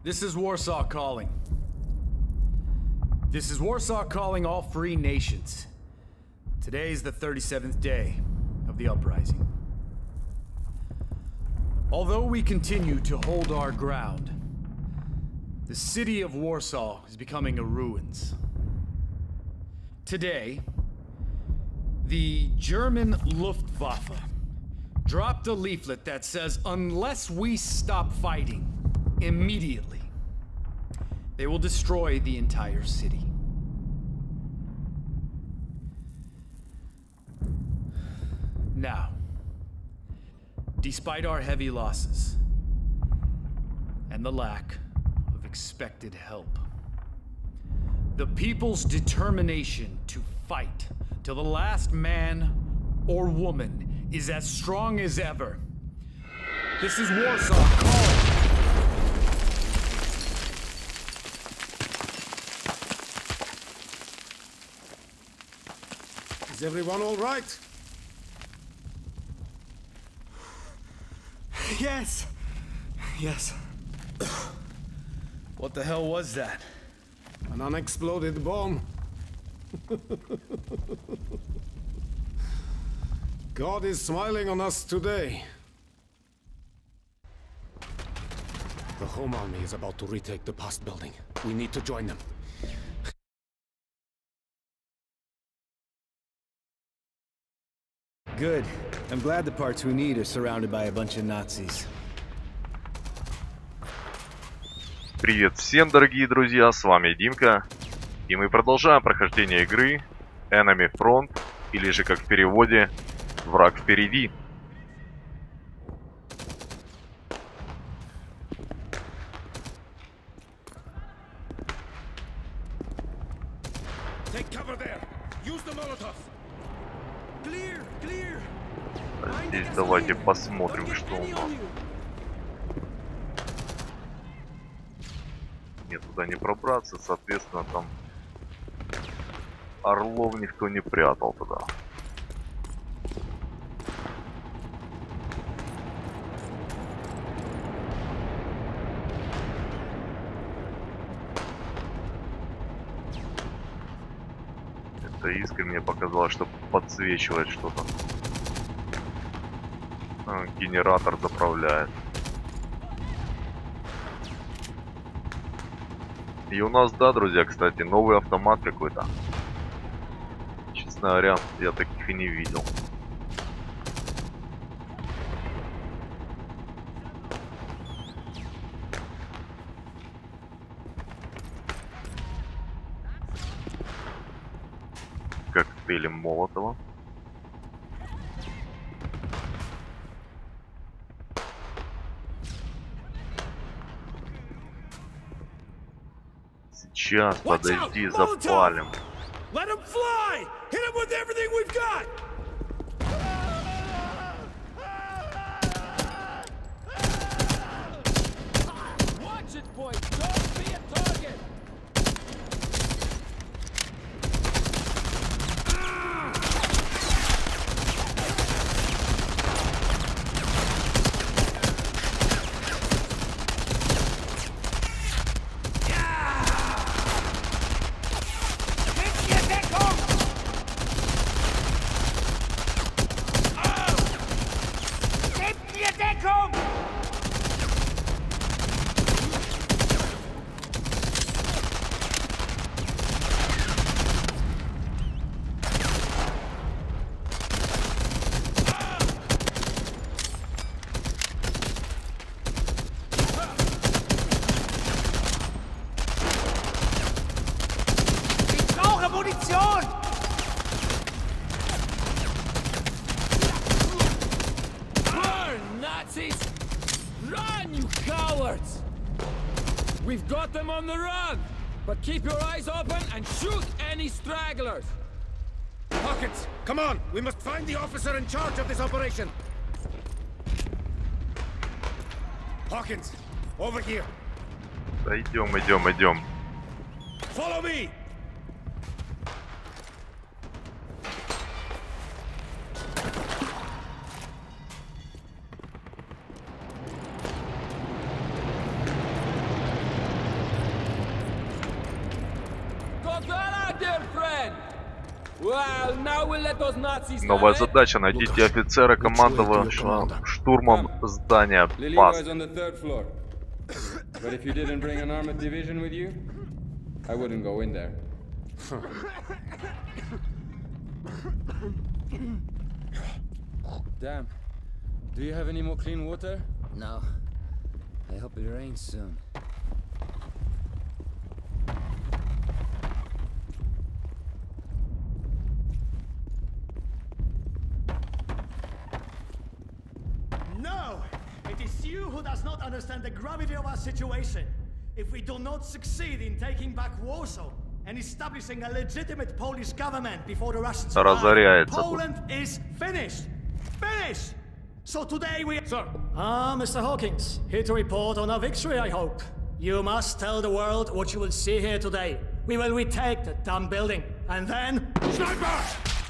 This is Warsaw calling. This is Warsaw calling all free nations. Today is the 37th day of the uprising. Although we continue to hold our ground, the city of Warsaw is becoming a ruins. Today, the German Luftwaffe dropped a leaflet that says, unless we stop fighting immediately, they will destroy the entire city. Now, despite our heavy losses and the lack of expected help, the people's determination to fight till the last man or woman is as strong as ever. This is Warsaw calling. Is everyone all right? Yes. Yes. What the hell was that? An unexploded bomb. God is smiling on us today. The Home Army is about to retake the past building. We need to join them. Good. I'm glad the parts we need are surrounded by a bunch of Nazis. Привет всем, дорогие друзья, с вами Димка, и мы продолжаем прохождение игры Enemy Front, или же как в переводе «Враг впереди». Здесь давайте посмотрим, что у нас. Нет, туда не пробраться, соответственно, там орлов никто не прятал туда. Это искра мне показалось, что подсвечивает что-то. Генератор заправляет. И у нас, да, друзья, кстати, новый автомат какой-то. Честно говоря, я таких и не видел. Коктейли Молотова. Сейчас, подожди, запалим. Let him fly! Hit him with everything we've got! Watch it, boys! Don't be a target! We've got them on the run! But keep your eyes open and shoot any stragglers! Hawkins, come on! We must find the officer in charge of this operation! Hawkins, over here! Да идем, идем, идем. Follow me! Well, now we'll let those Nazis Новая have it. задача. Найдите офицера, командовавшего штурмом здания Lily ПАС. was on the 3rd floor. But if you didn't bring an armored division with you, I wouldn't go in there. Damn. Do you have any more clean water? No. I hope it rains soon. No! It is you who does not understand the gravity of our situation. If we do not succeed in taking back Warsaw and establishing a legitimate Polish government before the Russians arrive, Poland is finished! Finished! So today we... Sir! Mr. Hawkins, here to report on our victory, I hope. You must tell the world what you will see here today. We will retake the damn building, and then... Sniper!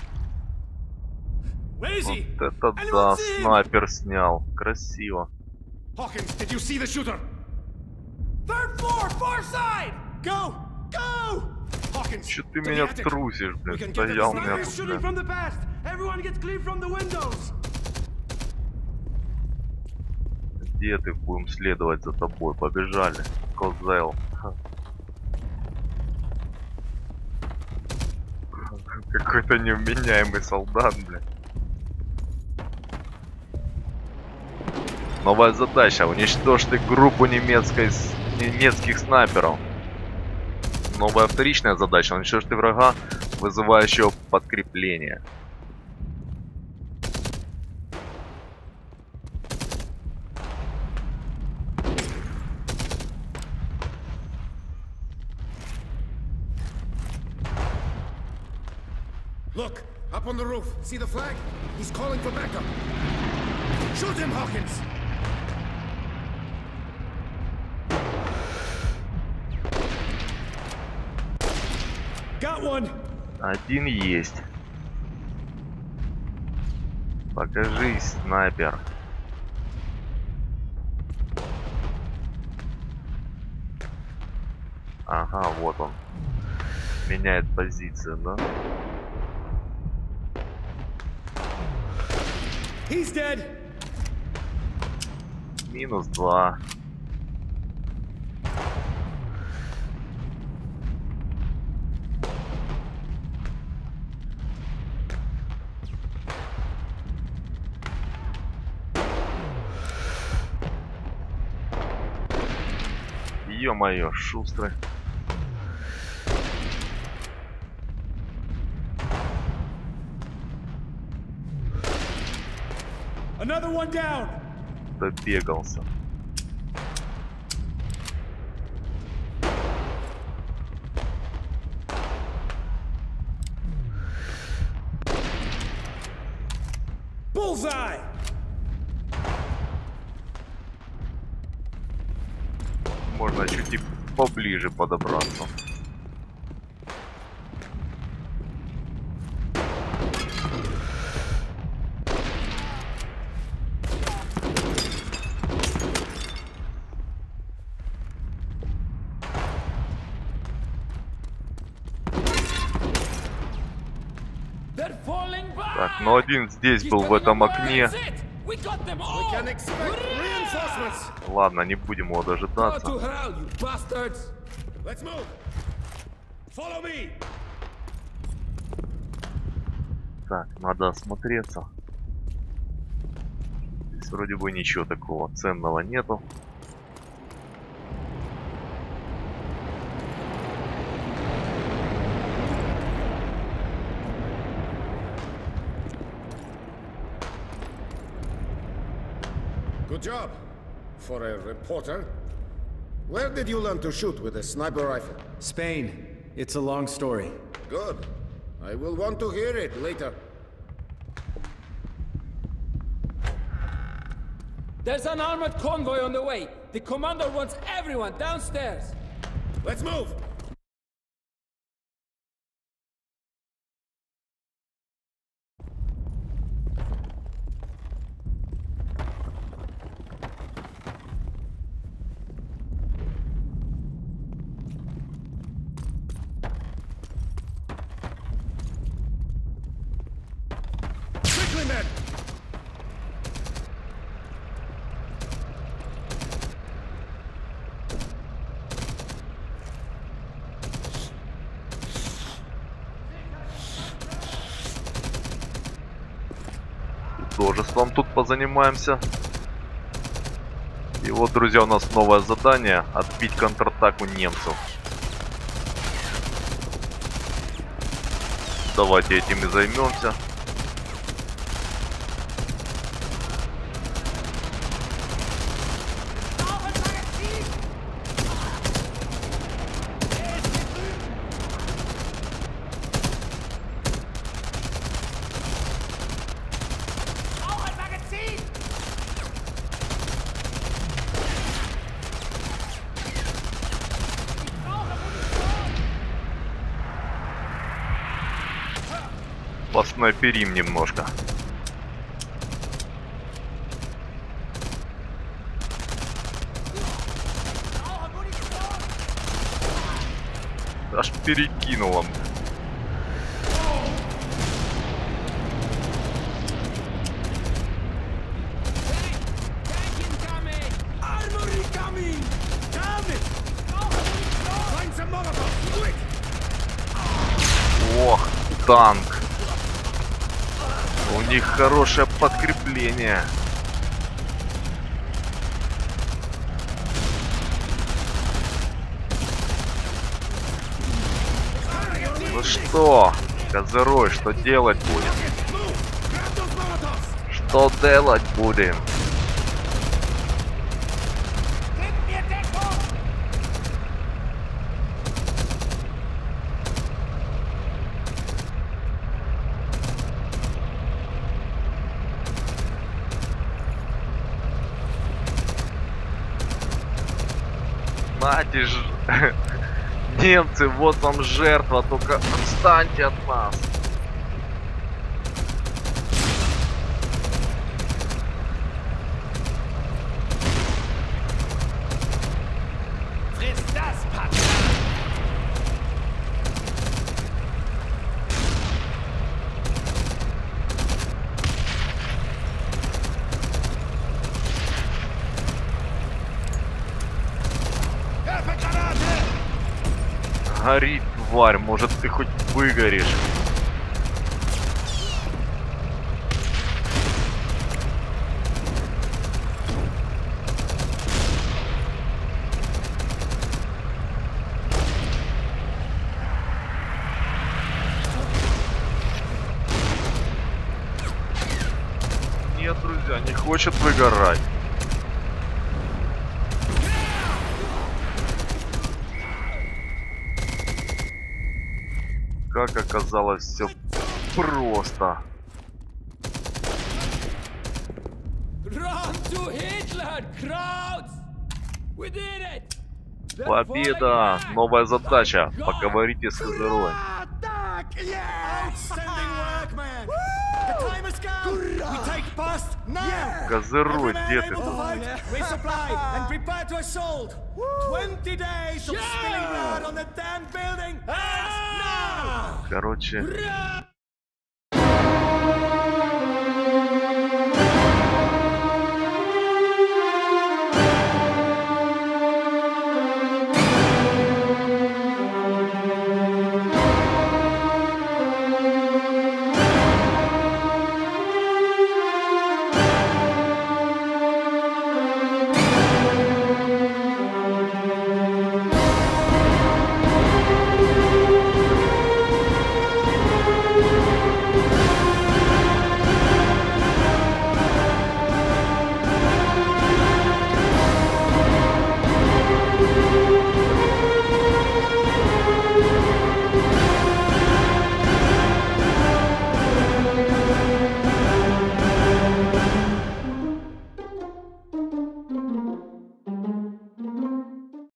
Where is he? Вот это да, снайпер снял. Красиво. Hawkins, did you see the shooter? 3rd floor, far side! Go! Go! Hawkins, Чё ты меня трусишь, блин? Стоял меня тут, блин. from the past. Everyone gets clear from the windows. Где ты? Будем следовать за тобой. Побежали. Козел. Какой-то невменяемый солдат, блин. Новая задача. Уничтожьте группу немецких снайперов. Новая вторичная задача. Уничтожьте врага, вызывающего подкрепление. Look, up on the roof. See the flag? He's calling for backup. Shoot him, Hawkins! Got one. Один есть. Покажись, снайпер. Ага, вот он. Меняет позицию, да? He's dead. -2. Ё-моё, шустрый. Another one down. Добегался. Bullseye. Можно чуть и поближе подобраться. Так, но один здесь был в этом окне. Ладно, не будем его дожидаться. Так, надо осмотреться. Здесь вроде бы ничего такого ценного нету. Good job. For a reporter. Where did you learn to shoot with a sniper rifle? Spain. It's a long story. Good. I will want to hear it later. There's an armored convoy on the way. The commander wants everyone downstairs. Let's move! уничтожеством тут позанимаемся. И вот, друзья, у нас новое задание — отбить контратаку немцев. Давайте этим и займемся. Поснайперим немножко. Аж перекинуло. Ох, танк. У них хорошее подкрепление. Ну что, Козырой, что делать будем? Что делать будем? Нате ж... Немцы, вот вам жертва, только отстаньте от нас. Гори, тварь, может ты хоть выгоришь. Нет, друзья, не хочет выгорать. Как оказалось, все просто. Победа! Новая задача. Поговорите с Козыроем. Козырой, где ты тут? Короче,